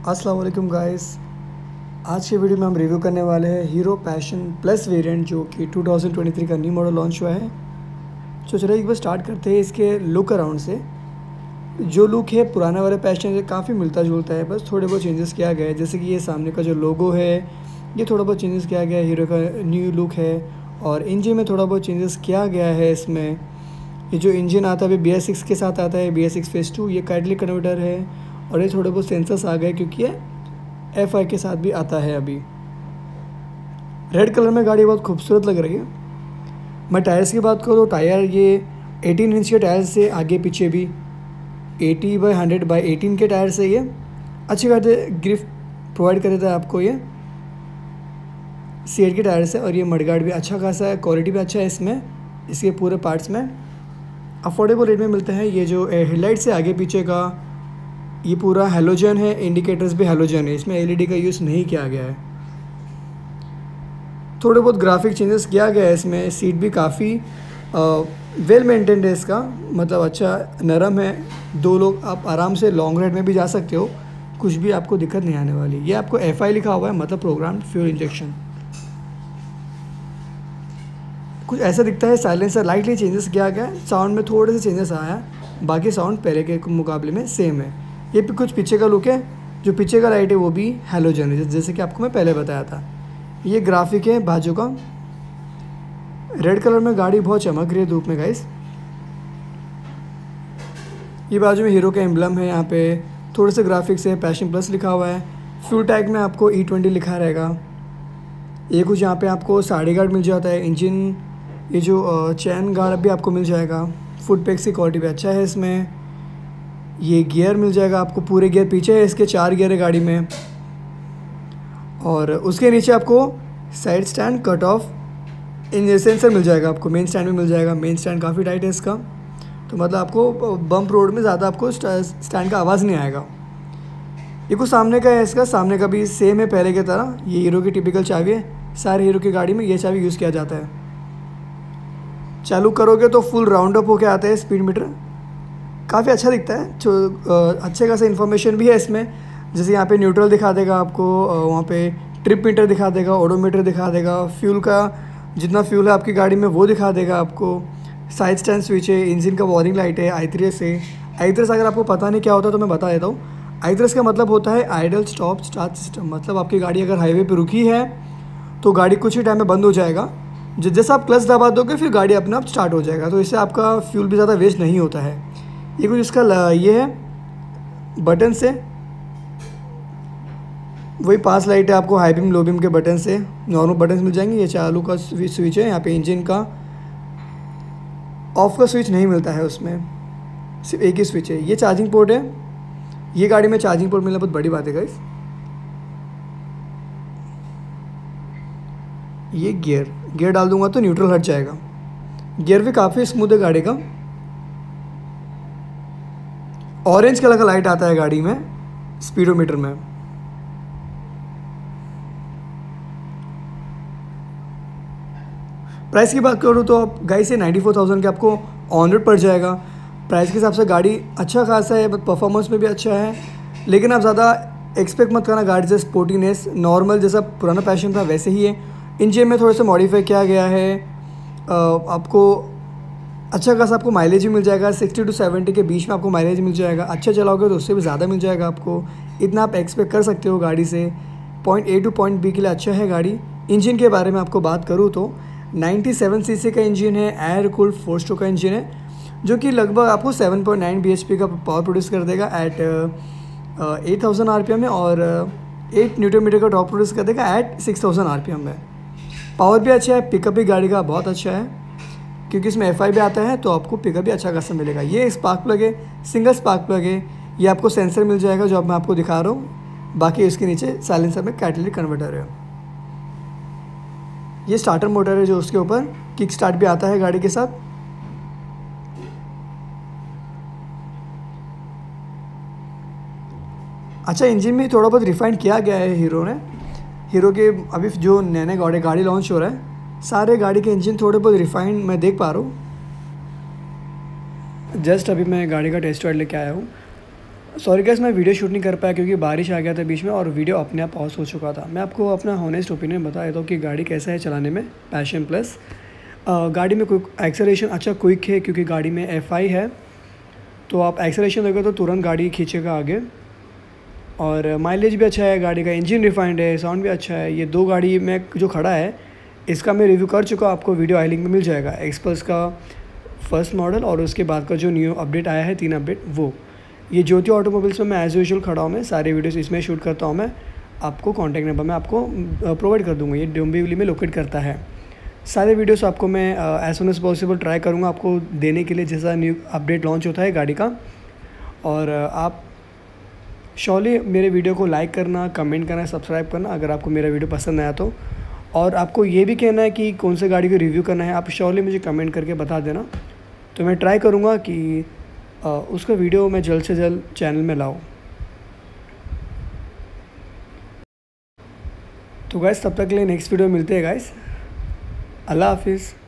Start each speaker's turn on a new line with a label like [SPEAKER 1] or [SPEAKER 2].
[SPEAKER 1] अस्सलाम वालेकुम गाइस। आज की वीडियो में हम रिव्यू करने वाले हैं हीरो पैशन प्लस वेरिएंट जो कि 2023 का न्यू मॉडल लॉन्च हुआ है। तो चलिए एक बार स्टार्ट करते हैं इसके लुक अराउंड से। जो लुक है पुराने वाले पैशन से काफ़ी मिलता जुलता है, बस थोड़े बहुत चेंजेस किया गया है। जैसे कि ये सामने का जो लोगो है ये थोड़ा बहुत चेंजेस किया गया है, हीरो का न्यू लुक है। और इंजन में थोड़ा बहुत चेंजेस किया गया है। इसमें ये जो इंजन आता है BS6 के साथ आता है, BS6 फेज 2, ये कैटलिक कन्वर्टर है। और ये थोड़े बहुत सेंसर्स आ गए क्योंकि ये FI के साथ भी आता है। अभी रेड कलर में गाड़ी बहुत खूबसूरत लग रही है। मैं टायर्स की बात करूँ तो टायर ये 18 इंच के टायर से आगे पीछे भी 80/100/18 के टायर से ये अच्छी खासी ग्रिप प्रोवाइड कर देता है आपको ये C8 के टायर से। और ये मडगार्ड भी अच्छा खासा है, क्वालिटी भी अच्छा है इसमें। इसके पूरे पार्ट्स में अफोर्डेबल रेट में मिलते हैं। ये जो हेडलाइट से आगे पीछे का ये पूरा हेलोजन है, इंडिकेटर्स भी हेलोजन है, इसमें LED का यूज़ नहीं किया गया है। थोड़े बहुत ग्राफिक चेंजेस किया गया है इसमें। सीट भी काफ़ी वेल मेंटेन्ड है इसका, मतलब अच्छा नरम है। दो लोग आप आराम से लॉन्ग राइड में भी जा सकते हो, कुछ भी आपको दिक्कत नहीं आने वाली। ये आपको FI लिखा हुआ है, मतलब प्रोग्राम्ड फ्यूल इंजेक्शन। कुछ ऐसा दिखता है। साइलेंसर लाइटली चेंजेस किया गया है, साउंड में थोड़े से चेंजेस आया है, बाकी साउंड पहले के मुकाबले में सेम है। ये कुछ पीछे का लुक है, जो पीछे का लाइट है वो भी हैलोजन है, जैसे कि आपको मैं पहले बताया था। ये ग्राफिक है बाजू का, रेड कलर में गाड़ी बहुत चमक रही है धूप में गाइस। ये बाजू में हीरो का एम्बलम है, यहाँ पे थोड़े से ग्राफिक्स है, पैशन प्लस लिखा हुआ है। फ्यूल टैग में आपको E20 लिखा रहेगा। ये कुछ यहाँ पे आपको साड़ी गार्ड मिल जाता है। इंजन ये जो चैन गार्ड भी आपको मिल जाएगा। फुट पैक्स की क्वालिटी भी अच्छा है इसमें। ये गियर मिल जाएगा आपको, पूरे गियर पीछे है, इसके 4 गियर है गाड़ी में। और उसके नीचे आपको side stand, cut off, engine sensor मिल जाएगा आपको। मेन स्टैंड भी मिल जाएगा। मेन स्टैंड काफ़ी टाइट है इसका, तो मतलब आपको बम्प रोड में ज़्यादा आपको स्टैंड का आवाज़ नहीं आएगा। ये कुछ सामने का है, इसका सामने का भी सेम है पहले की तरह। ये हीरो की टिपिकल चाबी है, सारे हीरो की गाड़ी में ये चाबी यूज़ किया जाता है। चालू करोगे तो फुल राउंड अप होके आता है स्पीड मीटर, काफ़ी अच्छा दिखता है। जो अच्छे खासा इन्फॉर्मेशन भी है इसमें, जैसे यहाँ पे न्यूट्रल दिखा देगा आपको, वहाँ पे ट्रिप मीटर दिखा देगा, ओडोमीटर दिखा देगा, फ्यूल का जितना फ्यूल है आपकी गाड़ी में वो दिखा देगा आपको। साइड स्टैंड स्विच है, इंजन का वार्निंग लाइट है। I3S है। I3S अगर आपको पता नहीं क्या होता तो मैं बता देता हूँ। I3S का मतलब होता है आइडल स्टॉप स्टार्ट सिस्टम, मतलब आपकी गाड़ी अगर हाईवे पर रुकी है तो गाड़ी कुछ ही टाइम में बंद हो जाएगा। जैसे आप क्लच दबा दोगे फिर गाड़ी अपने आप स्टार्ट हो जाएगा, तो इससे आपका फ्यूल भी ज़्यादा वेस्ट नहीं होता है। ये कुछ इसका ये है बटन से, वही पास लाइट है आपको, हाई बीम लो बीम के बटन से नॉर्मल बटन मिल जाएंगे। ये चालू का स्विच है, यहाँ पे इंजन का। ऑफ का स्विच नहीं मिलता है उसमें, सिर्फ एक ही स्विच है। ये चार्जिंग पोर्ट है, ये गाड़ी में चार्जिंग पोर्ट मिलना बहुत बड़ी बात है गाइस। ये गियर डाल दूंगा तो न्यूट्रल हट जाएगा। गियर भी काफ़ी स्मूथ है गाड़ी का। ऑरेंज कलर का लाइट आता है गाड़ी में स्पीडोमीटर में। प्राइस की बात करूँ तो आप गाइस से 94,000 के आपको ऑन रोड पड़ जाएगा। प्राइस के हिसाब से गाड़ी अच्छा खासा है, परफॉर्मेंस में भी अच्छा है। लेकिन आप ज़्यादा एक्सपेक्ट मत करना गाड़ी से स्पोर्टीनेस, नॉर्मल जैसा पुराना पैशन था वैसे ही है। इंजन में थोड़ा सा मॉडिफाई किया गया है। आपको अच्छा खासा आपको माइलेज भी मिल जाएगा, 60 to 70 के बीच में आपको माइलेज मिल जाएगा। अच्छा चलाओगे तो उससे भी ज़्यादा मिल जाएगा आपको, इतना आप एक्सपेक्ट कर सकते हो गाड़ी से। Point A to point B के लिए अच्छा है गाड़ी। इंजन के बारे में आपको बात करूँ तो 97 cc का इंजन है, एयर कूल्ड 4 स्ट्रोक का इंजन है, जो कि लगभग आपको 7.9 bhp का पावर प्रोड्यूस कर देगा एट 8000 RPM में। और 8 न्यूटन मीटर का टॉर्क प्रोड्यूस कर देगा एट 6000 RPM में। पावर भी अच्छा है, पिकअप भी गाड़ी का बहुत अच्छा है, क्योंकि इसमें FI भी आता है तो आपको पिकअप भी अच्छा खासा मिलेगा। ये स्पार्क प्लग है, सिंगल स्पार्क प्लग है। ये आपको सेंसर मिल जाएगा जो अब मैं आपको दिखा रहा हूँ। बाकी इसके नीचे साइलेंसर में कैटलिटिक कन्वर्टर है। ये स्टार्टर मोटर है जो उसके ऊपर किक स्टार्ट भी आता है गाड़ी के साथ। अच्छा, इंजन में थोड़ा बहुत रिफाइंड किया गया है हीरो ने। हीरो के अभी जो नए गाड़ी लॉन्च हो रहा है, सारे गाड़ी के इंजन थोड़े बहुत रिफाइंड मैं देख पा रहा हूँ। जस्ट अभी मैं गाड़ी का टेस्ट राइड लेके आया हूँ। सॉरी गाइस, मैं वीडियो शूट नहीं कर पाया क्योंकि बारिश आ गया था बीच में और वीडियो अपने आप पॉज हो चुका था। मैं आपको अपना हॉनेस्ट ओपिनियन बता देता हूँ कि गाड़ी कैसा है चलाने में। पैशन प्लस गाड़ी में क्विक एक्सेलरेशन अच्छा क्विक है क्योंकि गाड़ी में FI है, तो आप एक्सेलरेशन दोगे तो तुरंत गाड़ी खींचेगा आगे। और माइलेज भी अच्छा है गाड़ी का, इंजन रिफाइंड है, साउंड भी अच्छा है। ये 2 गाड़ी में जो खड़ा है इसका मैं रिव्यू कर चुका हूँ, आपको वीडियो आई लिंक में मिल जाएगा। एक्सपल्स का फर्स्ट मॉडल और उसके बाद का जो न्यू अपडेट आया है 3 अपडेट वो। ये ज्योति ऑटोमोबाइल्स में मैं एज़ यूजुअल खड़ा हूँ, मैं सारे वीडियोस इसमें शूट करता हूँ। मैं आपको कॉन्टैक्ट नंबर मैं आपको प्रोवाइड कर दूँगा। ये डोंबिवली में लोकेट करता है। सारे वीडियोस आपको मैं as soon as possible try करूँगा आपको देने के लिए जैसा न्यू अपडेट लॉन्च होता है गाड़ी का। और आप श्योरली मेरे वीडियो को लाइक करना, कमेंट करना, सब्सक्राइब करना अगर आपको मेरा वीडियो पसंद आया तो। और आपको ये भी कहना है कि कौन से गाड़ी को रिव्यू करना है, आप श्योरली मुझे कमेंट करके बता देना, तो मैं ट्राई करूँगा कि उसका वीडियो मैं जल्द से जल्द चैनल में लाऊँ। तो गाइस तब तक के लिए नेक्स्ट वीडियो मिलते हैं गाइस। अल्लाह हाफिज़।